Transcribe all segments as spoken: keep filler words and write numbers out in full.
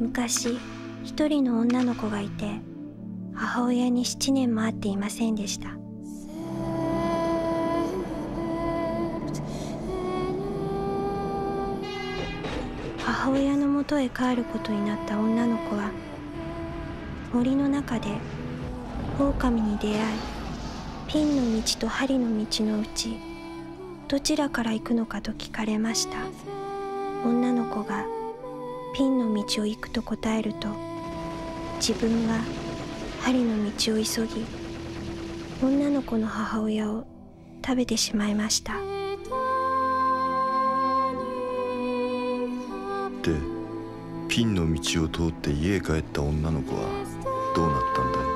昔一人の女の子がいて、母親に七年も会っていませんでした。母親のもとへ帰ることになった女の子は、森の中で狼に出会い、ピンの道と針の道のうちどちらから行くのかと聞かれました。女の子がピンの道を行くと答えると、自分は針の道を急ぎ、女の子の母親を食べてしまいました。 で、ピンの道を通って家へ帰った女の子はどうなったんだ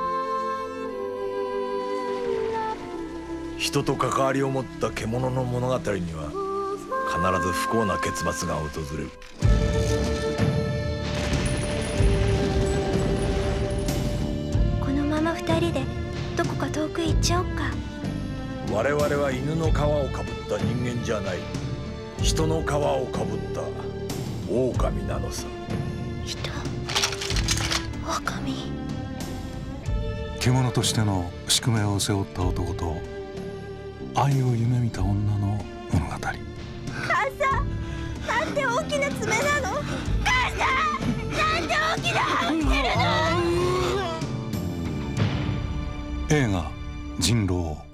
い？ 人と関わりを持った獣の物語には必ず不幸な結末が訪れる。 このまま二人でどこか遠くへ行っちゃおっか。 我々は犬の皮をかぶった人間じゃない。人の皮をかぶった狼なのさ。 人、狼。 獣としての宿命を背負った男と愛を夢見た女の物語。 母さん、なんて大きな爪なの。母さん、なんて大きな歯してるの。 映画「人狼」